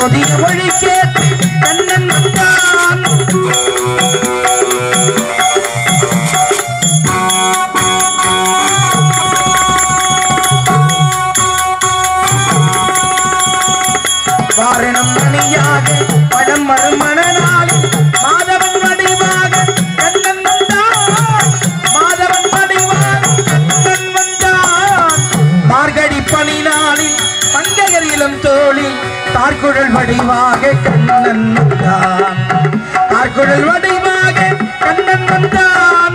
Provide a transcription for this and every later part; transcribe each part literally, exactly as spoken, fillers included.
போதிய மொழி கேட்டு கண்ணன் வந்தான் வாரணம் மணியாக படம் மறுமணனாலே மாதவன் வடிவாக கண்ணன் வந்தான் மாதவன் வடிவாக கண்ணன் வந்தான் மார்கழி பனி நாளில் பங்கையர் இளம் தோழி தார்குழல் வடிவாக கண்ணன் வந்தான் தார்குழல் வடிவாக கண்ணன் வந்தான்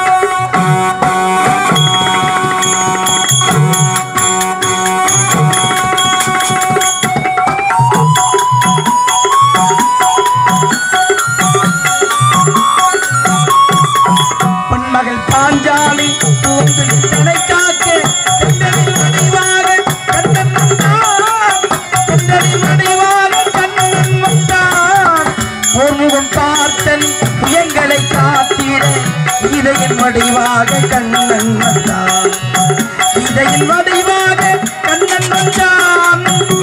பொன்மகள் பாஞ்சாலி தூங்கு தனை காக்க கண்ணனின் வடிவாக கண்ணன் வந்தான் கண்ணனின் வடிவாக கண்ணன் வந்தான் போர்முகம் பார்த்தன் புயங்களை காத்திட இதயின் வடிவாக கண்ணன் வந்தான் இதயின் வடிவாக கண்ணன் வந்தான்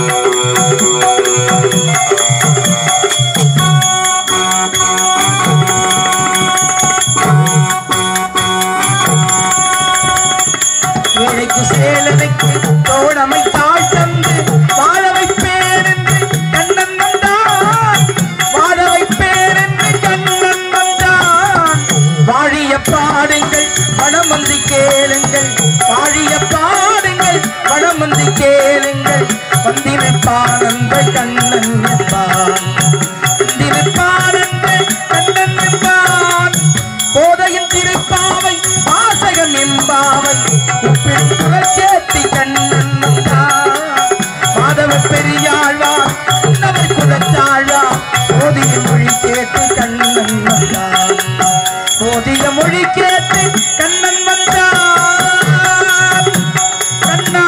சேலனைக்கு தோழமை தாழ் தந்து வாழவை பேரென்று கண்ணன் வந்தான் வாழவை பேரென்று கண்ணன் வந்தான் வாழிய பாடுங்கள் வடமந்தி கேளுங்கள் வாழிய பாடுங்கள் வடமந்தி கேளுங்கள் வந்திருப்பானந்த கண்ணன் என்பான் வந்திருப்பானந்த கண்ணன் என்பான் போதையின் திருப்பாவை வாசகம் என்பாவை கேட்டி கண்ணன் மாதவ பெரியாழ்வார் உன்னவர் குலத்தாழ்வார் போதிய மொழி கேட்டு கண்ணன் வந்தான் போதிய மொழி கேட்டு கண்ணன் வந்தான் கண்ணா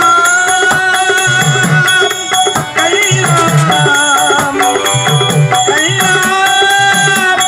கண்ணாம் கண்ணாம்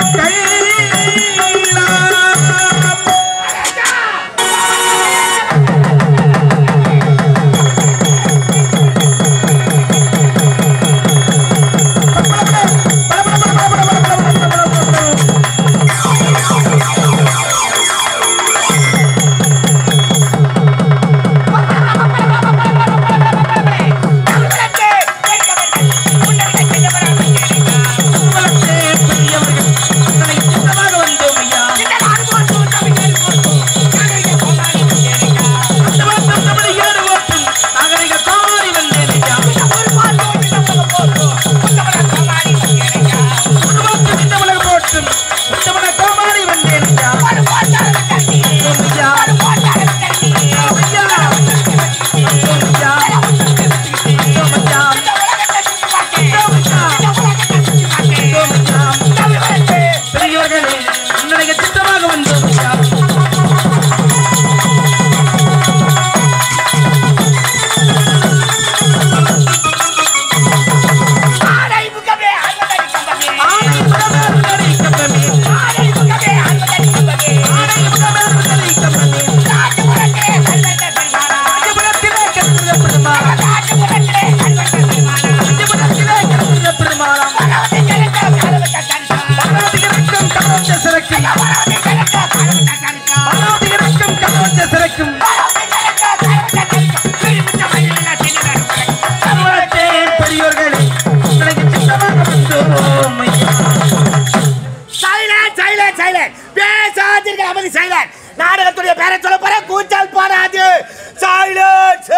நாடகத்துடைய பேரை சொல்ல போற கூச்சல் போடாது சைலன்ஸ்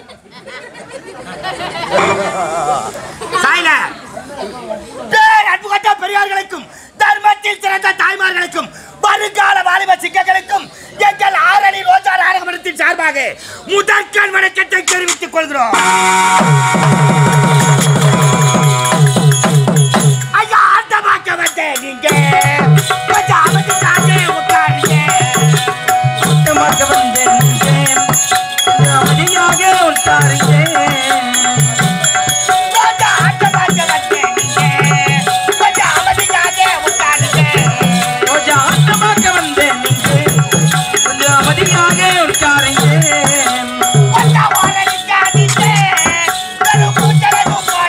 சைலன்ஸ் பேர் அன்புகட்ட பெரியார்களுக்கும் தர்மத்தில் சிறந்த தாய்மார்களுக்கும் வருங்கால வாலிப சிக்கங்களுக்கும் எங்கள் ஆரணி ரோஜா நாடக மன்றத்தின் சார்பாக முதற்கண் வணக்கத்தை தெரிவித்துக் கொள்கிறோம். ஐயா ஆட்டமாக்க வந்தேன் நீங்க கொஞ்சம் அமைதியாக உட்காருங்க. ஆட்டமாக்க வந்தேன் நீங்க அமைதியாக உட்காருங்க. உட்காருங்க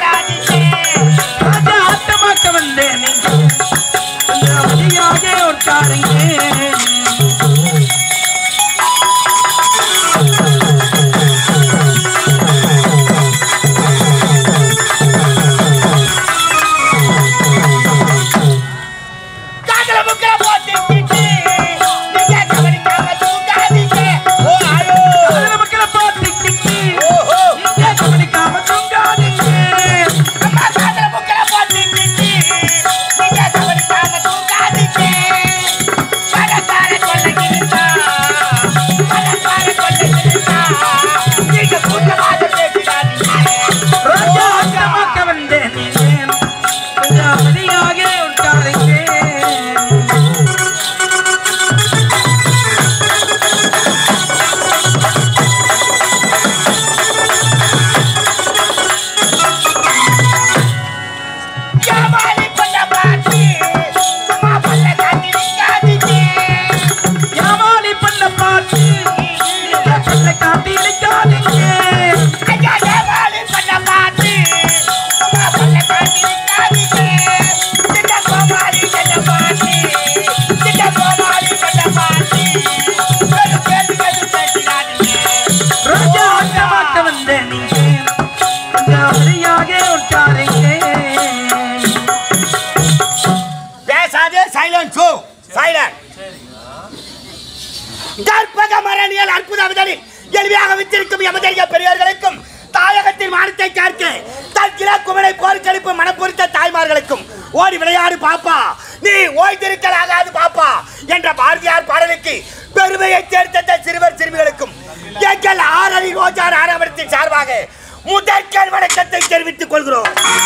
கற்பக மரணியல் அற்புத விதலில் எளிமையாக வித்திருக்கும் எமதறிய பெரியோர்களுக்கும் தாயகத்தின் மானத்தை காக்க தன் கிழக்குமலை போர்க்களிப்பு மனப்பொருத்த தாய்மார்களுக்கும் ஓடி விளையாடு பாப்பா நீ ஓய்ந்திருக்கலாகாது பாப்பா என்ற பாரதியார் பாடலுக்கு பெருமையை சேர்த்த சிறுவர் சிறுமிகளுக்கும் எங்கள் ஆரணி ரோஜா நாடகத்தின் சார்பாக முதற்கண் வணக்கத்தை தெரிவித்துக் கொள்கிறோம்.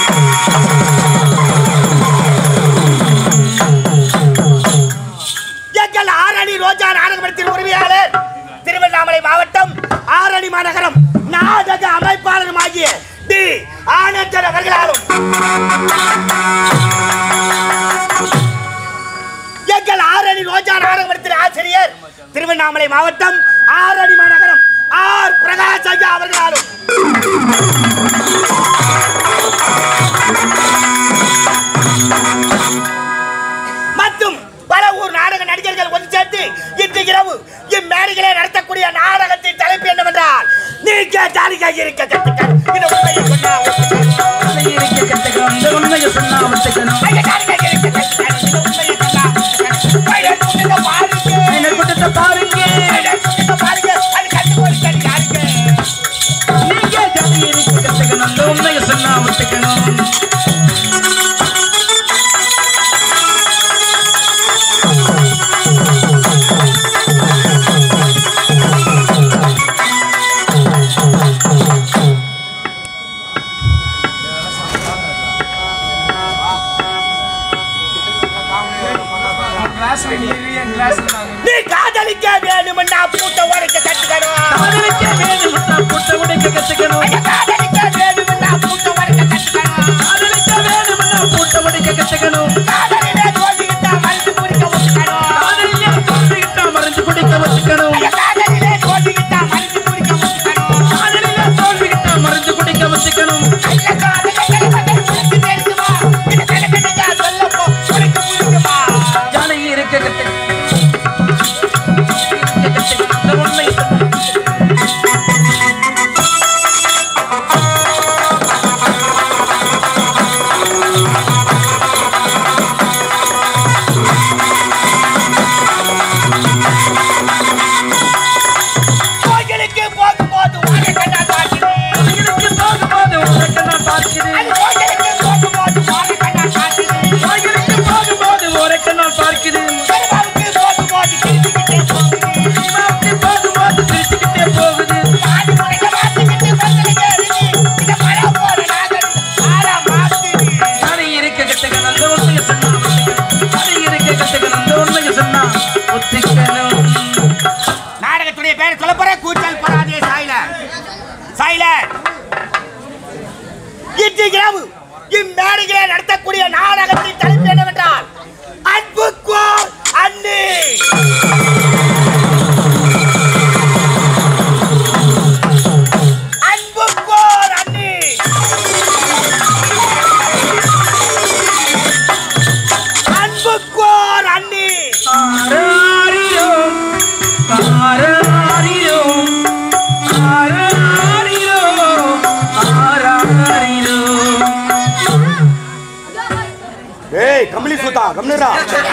எங்கள் ஆரணி ரோஜா நாடகத்தின் உரிமையாளர் திருவண்ணாமலை மாவட்டம் ஆரணி மாநகரம் நாடக அமைப்பாளரும் ஆகிய டி ஆனந்தன் அவர்களாலும் எங்கள் ஆரணி ரோஜா நாடகத்தின் ஆசிரியர் திருவண்ணாமலை மாவட்டம் ஆரணி மாநகரம் ஆர் பிரகாஷ் ஐயா அவர்களாலும் மற்றும் பல ஊர் நாடக நடிகர்கள் ஒன்று சேர்த்து இன்று இரவு இம்மேடைகளை நடத்தக்கூடிய நாடகத்தின் தலைப்பு என்னவென்றால் நீங்க தாலிகை இருக்க கத்துக்கள் இந்த உண்மையை சொன்னா இருக்க கத்துக்கள் இந்த உண்மையை சொன்னா ஒத்துக்கணும் தாலிகை இருக்க கத்துக்கள் இந்த உண்மையை சொன்னா பையன் பாருங்க என்ன கூட்டத்தை பாருங்க என்ன பாருங்க அது கத்துக்கோடி தாலிகை நீங்க தாலிகை இருக்க கத்துக்கணும் இந்த உண்மையை சொன்னா ஒத்துக்கணும். நீ காதலிக்க வேணும்னா பூட்ட உடைக்க கத்துக்கணும் காதலிக்க வேணும்னா பூட்ட உடைக்க கத்துக்கணும் காதலிக்க வேணும்னா பூட்ட உடைக்க கத்துக்கணும் காதலிக்க வேணும்னா பூட்ட உடைக்க கத்துக்கணும் காதலிலே தோல்விட்டா மருந்து குடிக்க ஒத்துக்கணும் காதலிலே தோல்விட்டா மருந்து குடிக்க ஒத்துக்கணும் காதலிலே தோல்விட்டா மருந்து குடிக்க ஒத்துக்கணும் காதலிலே தோல்விட்டா மருந்து குடிக்க ஒத்துக்கணும் ஐயா காதலிலே மருந்து தெரியுமா இது கணக்கடியா சொல்லப்போ குடிக்க முடியுமா ஜானகி இருக்க கத்துக்கணும் நாடகத்துடைய பேர் சொல்ல போற கூச்சல் பராதே சைலண்ட் சைலண்ட் இன்று இரவு இம்மேடைகளை நடத்தக்கூடிய நாடகத்தின் தலைப்பு என்னவென்றால் அன்புக்கோர் அண்ணி. அன்புக்கோர் அண்ணி அன்புக்கோர் அண்ணி ஆராரிரோ ஆராரிரோ ஆராரிரோ ஆராரிரோ. ஏய் கமலி சுதா கம்னரா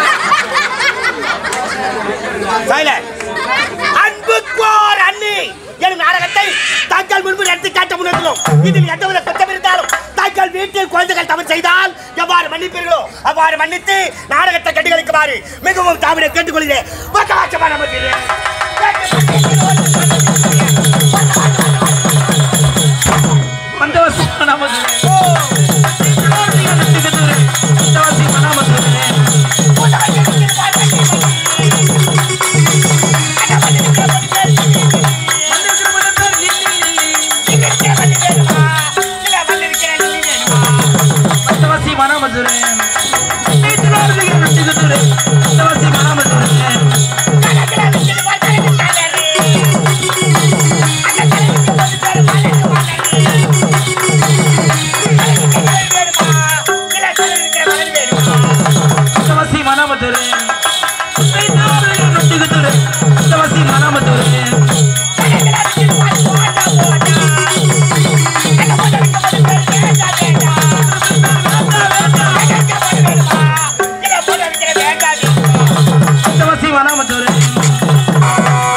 சைலண்ட். அன்புக்கோர் அண்ணி எனும் நாடகத்தை தாங்கள் முன்பு நடத்தி காட்ட முன்னோம். இதில் எந்தவித குற்றம் இருந்தாலும் தாங்கள் வீட்டில் குழந்தைகள் தவறு செய்தால் எவ்வாறு மன்னிப்பீர்களோ அவ்வாறு மன்னித்து நாடகத்தை கண்டுகளிக்குமாறு மிகவும் தாமிட கேட்டுக்கொள்கிறேன். Mana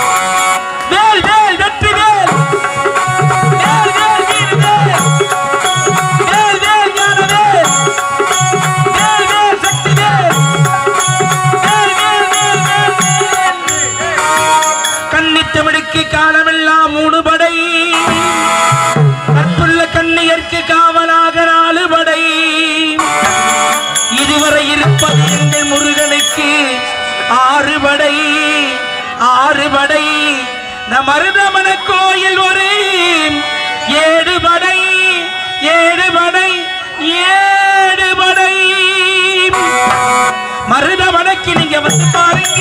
மருதமன கோயில் ஒரு ஏடுபடை ஏடுபடை ஏடுபடை மருதமனைக்கு நீங்க வந்து பாருங்க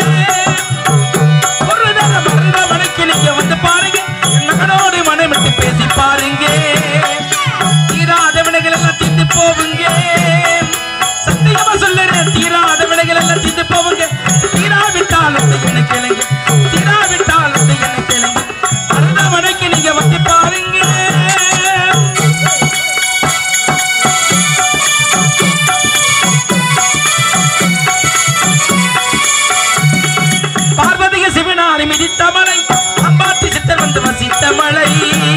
ஒரு தடவை மருதமனைக்கு நீங்க வந்து பாருங்க மகனோடு மனமிட்டு பேசி பாருங்க தீராத வினைகள் எல்லாம் தீர்ந்து போவுங்க சத்தியமா சொல்லுறேன் தீராத வினைகள் எல்லாம் தீர்ந்து போவுங்க தீராவிட்டால் என்ன கேளுங்க தீராவிட்டால் என்ன கேளுங்க மருதமனைக்கு நீங்க வந்து பாருங்க பார்வதிய சிவனாரி மிதித்த மலை அம்பாத்தி சித்தர் வந்து வசித்த மலை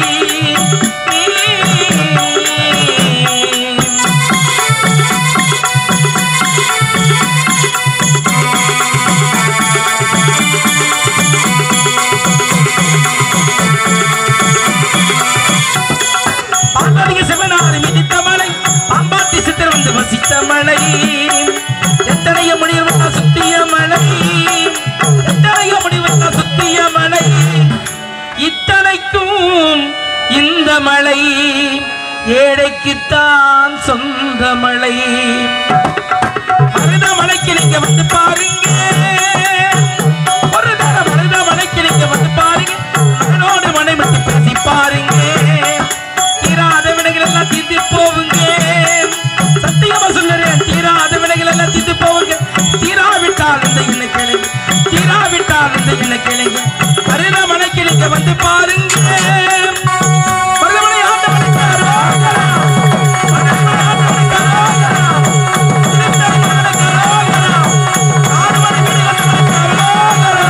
பார்வதிய சிவனாரி மிதித்த மலை அம்பாத்தி சித்தர் வந்து வசித்த மலை எத்தனைய முடிவு சுத்திய மலை எத்தனைய முடிவு சுத்திய மலை இத்தனைக்கும் இந்த மலை ஏழைக்குத்தான் சொந்த மலை மருதமலைக்கு நீங்க வந்து பாருங்க ஒரு தடவை மருதமலைக்கு நீங்க வந்து பாருங்க மகனோடு மனைவிட்டு பேசி பாருங்க தீராத வினைகள் எல்லாம் தீர்த்து போவுங்க சத்தியமா சொல்லுறேன் தீராத வினைகள் எல்லாம் தீர்த்து போவுங்க தீராவிட்டால் இந்த என்ன கேளுங்க தீராவிட்டால் இந்த என்ன கேளுங்க மருதமலைக்கு நீங்க வந்து பாருங்க மருதமலை ஆண்டவனுக்கு அரோகரா மருதமலை ஆண்டவனுக்கு அரோகரா திருத்தணிக்கு அரோகரா ஆறுமலை வீடுகளுக்கு அரோகரா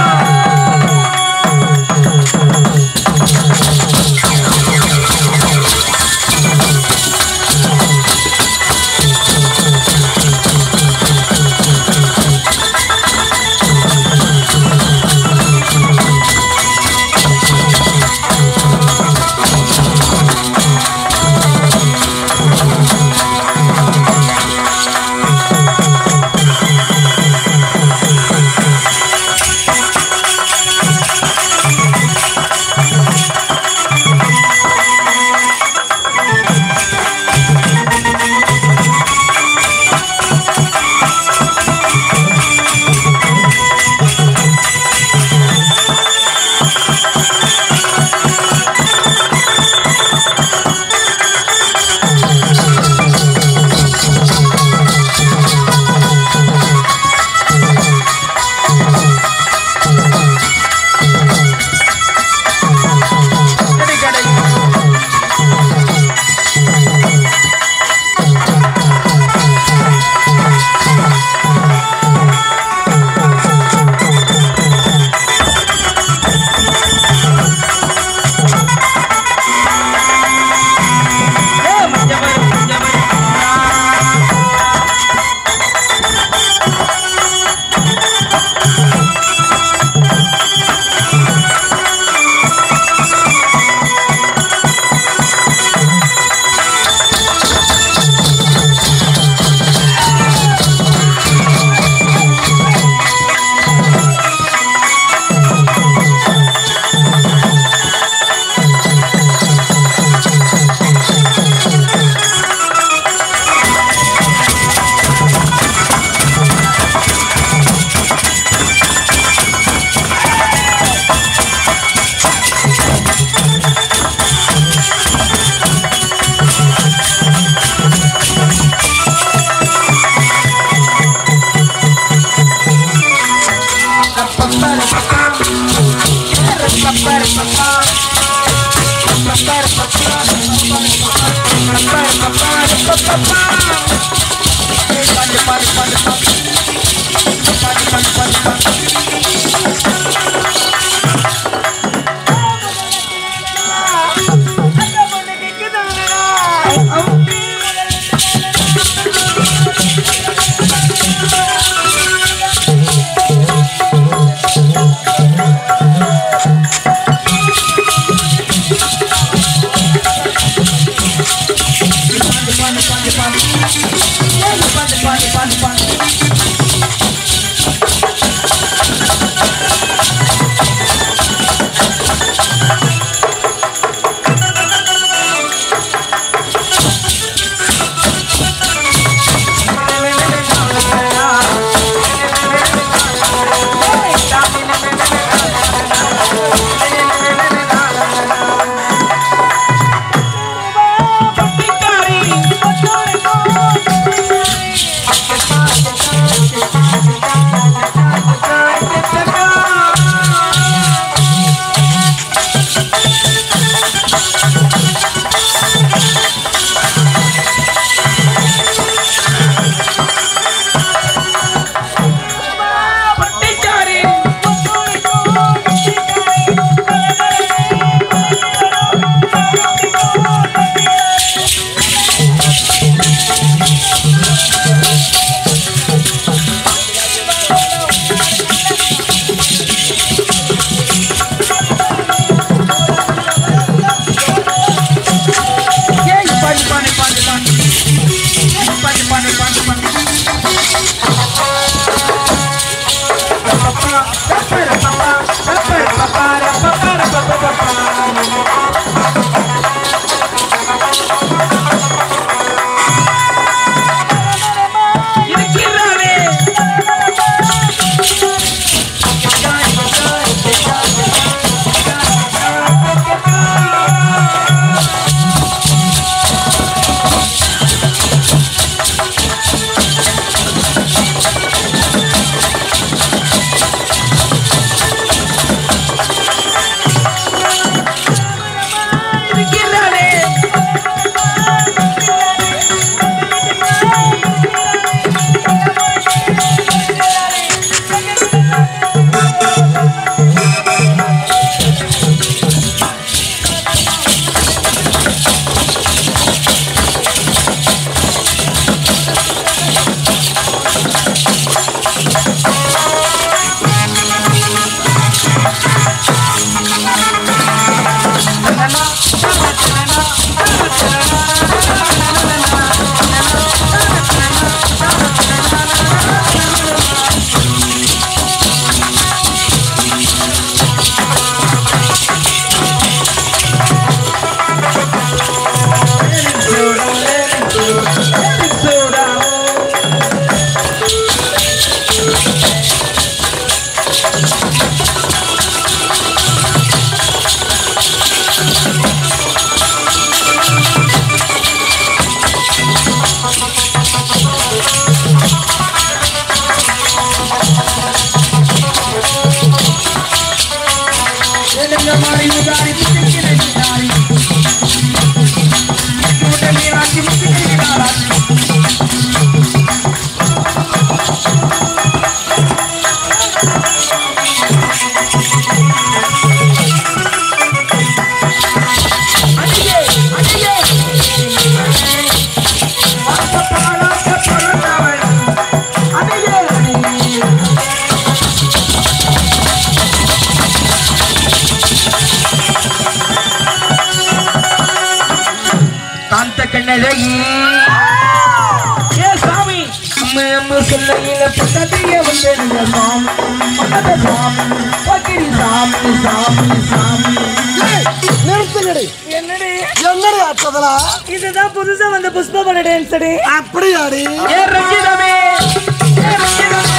இதுதான் புதுசா வந்த புஷ்பவன டான்ஸ் அடி. அப்படியாடி? ஏ ரஞ்சிதமே ஏ ரஞ்சிதமே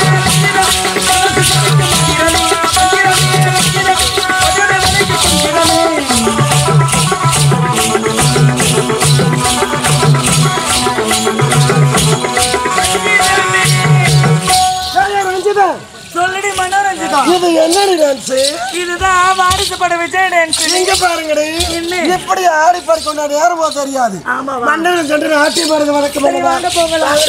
சொல்லடி மனோரஞ்சிதா, இது என்னடி டான்ஸ்? இதுதான் வாரிசு பட விஜய் டான்ஸ். இங்க பாருங்கடி, இப்படி ஆடி பாடி கொண்டாடி யாருமோ தெரியாது. மன்னன் சென்று ஆட்டி பாருங்க. வணக்கம். வாங்க போகலாம்.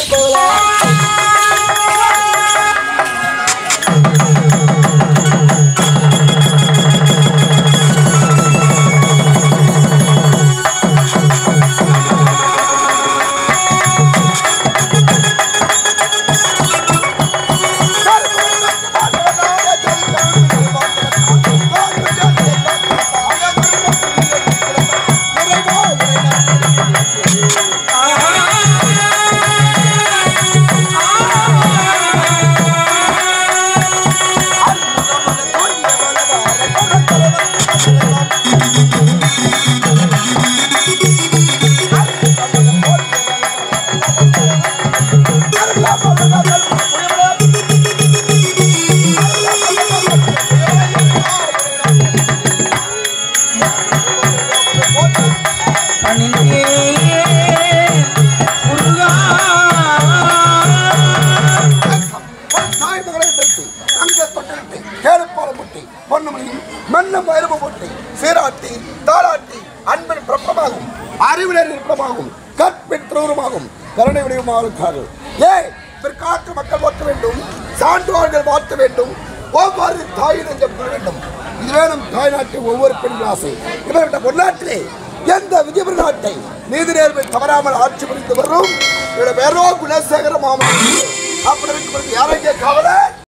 மக்கள் வாக்க வேண்டும், சான்றோர்கள் வாக்க வேண்டும், ஒவ்வொரு தாய் நெஞ்சம் கொள்ள வேண்டும். இது வேணும் தாய்நாட்டை ஒவ்வொரு பெண்கள் ஆசை. இவர்கிட்ட பொன்னாட்டிலே எந்த விஜயபுர நாட்டை நீதி நேர்மை தவறாமல் ஆட்சி புரிந்து வரும் வேறோ குணசேகர மாமா அப்படி இருக்கும் யாரையே கவலை.